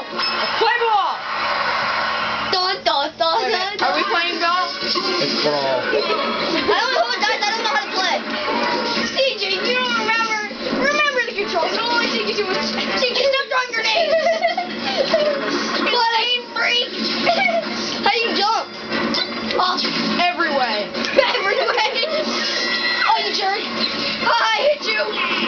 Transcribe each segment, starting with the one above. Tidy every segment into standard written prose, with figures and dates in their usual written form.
Play ball! Dun, dun, dun, dun, dun. Are we playing golf? It's Brawl. I don't know what dice, I don't know how to play. CJ, you don't remember the controls. It'll only take you to a... CJ, stop throwing grenades! Insane freak! How do you jump? Off every way. Every way. Oh, you jerk. I hit you!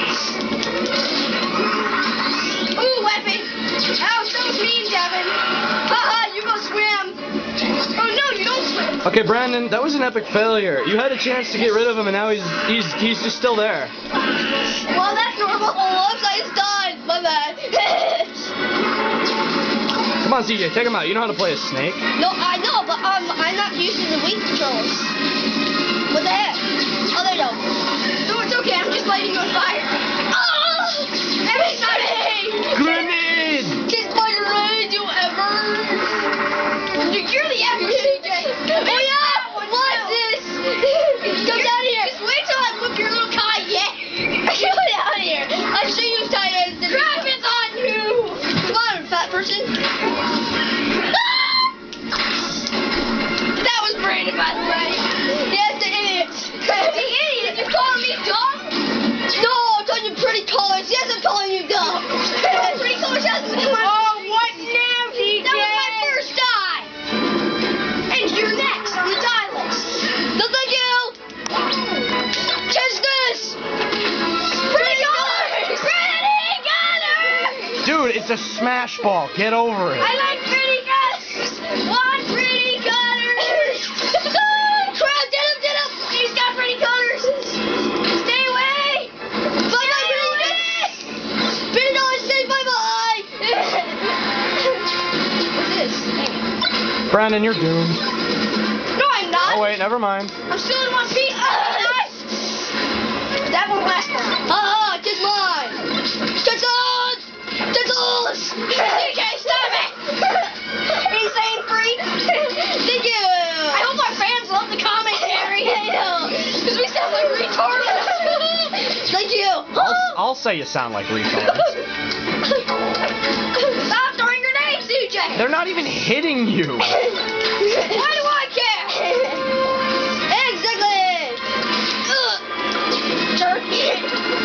Ooh, weapon! Ouch, that was mean, Devin! Haha, you go swim! Oh no, you don't swim! Okay, Brandon, that was an epic failure. You had a chance to get rid of him, and now he's just still there. Well, that's normal. Oh, whoops, I just died. My bad. Come on, CJ, take him out. You know how to play a snake. No, I know, but I'm not using the weak controls. What the heck? Oh, there you go. No, it's okay, I'm just lighting you on fire. Oh! Everybody! Grenade! Kiss my grenade, you ever? You're the ever, CJ! Oh, yeah! What's this? Come down here. Just wait till I whip your little kayak! Come down here. I'll show you tight ends. Crap is on you! Come on, fat person. That was Brandon, by the way. Yes, the idiots. The idiot! You calling me dumb? No, I'm calling you pretty colors. Yes, I'm calling you dumb. Pretty colors hasn't been my... Oh, what now, DJ? That was my first die! And you're next on the die list. No, thank you. Catch this. Pretty colors! Pretty colors! Dude, it's a smash ball. Get over it. I like pretty colors! Want pretty colors! Crap, get him. He's got pretty colors! Stay away! Bye-bye, pretty colors. Say bye-bye. What's this? Brandon, you're doomed. No, I'm not! Oh, wait, never mind. I'm still in one piece! That won't last long. Ah, kiss mine. Kittles. CJ, stop it! Insane freak! Thank you. I hope our fans love the commentary! I know. Because we sound like retards! Thank you. I'll say you sound like retards. Stop throwing grenades, CJ! They're not even hitting you. Why do I care? Exactly. Jerk!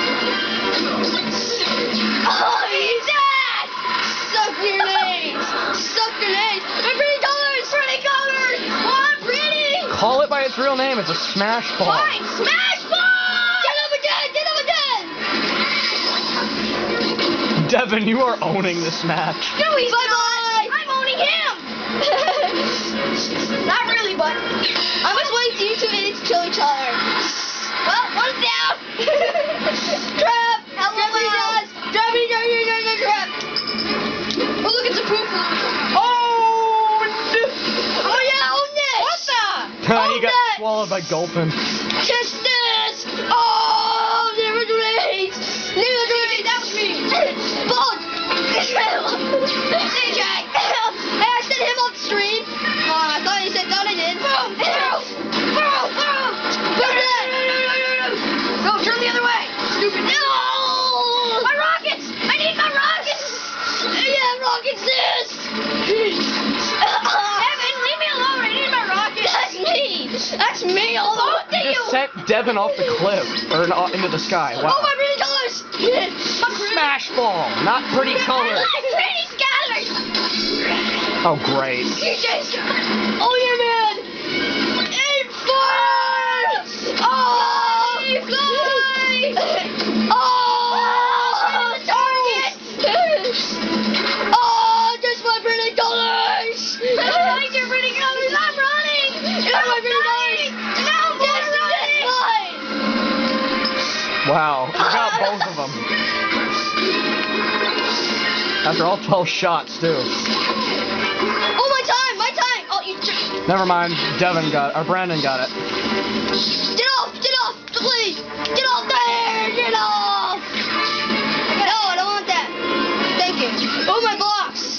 Oh, he's dead! Suck grenades. My pretty colors. Pretty colors! Want pretty! Call it by its real name. It's a smash ball. Fine! Smash ball! Get him again. Devin, you are owning this match. No, he's Bye-bye. not! I'm owning him! Not really, but... I was waiting for you two idiots to kill each other. Well, one's down! Trap. LOL. Trap. Oh, look, it's a poo. Oh, Oh, yeah, own this. he got that. swallowed by Gulpin. Kiss this. Oh, never grenades. That was me! Bug. CJ! Hey, I sent him off stream. I thought he said that I did. Boom! Go, turn the other way! Stupid. No! My rockets! I need my rockets! Yeah, rocket sis. Devin, leave me alone! I need my rockets! That's me. Hold on. Both of You you! just sent Devin off the cliff or into the sky. Oh, Wow. my pretty colors. Smash ball, not pretty colors. Pretty scholars! Oh, great. CJ's Oh, yeah, man. Aim fire. Oh, fly! Oh, target! Oh, just my pretty colors. I like your pretty colors! I'm running! Yeah, my pretty colors. No, more running! Wow, you got both of them. After all 12 shots, too. Oh, my time. Oh, you. Never mind, Brandon got it. Get off, please. Get off there. Get off. No, I don't want that. Thank you. Oh, my blocks.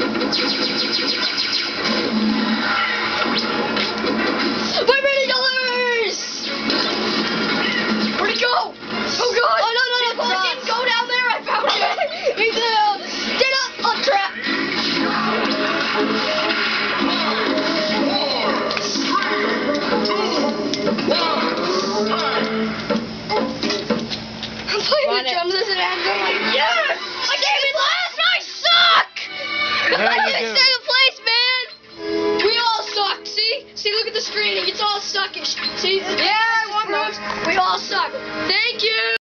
My pretty colors. Where'd it go? Oh, God! Oh, no. Well, it didn't go down there. I found it. Me too. Get up. Oh, crap. the screen. He gets all suckish. See? Yeah, I want moves. We all suck. Thank you.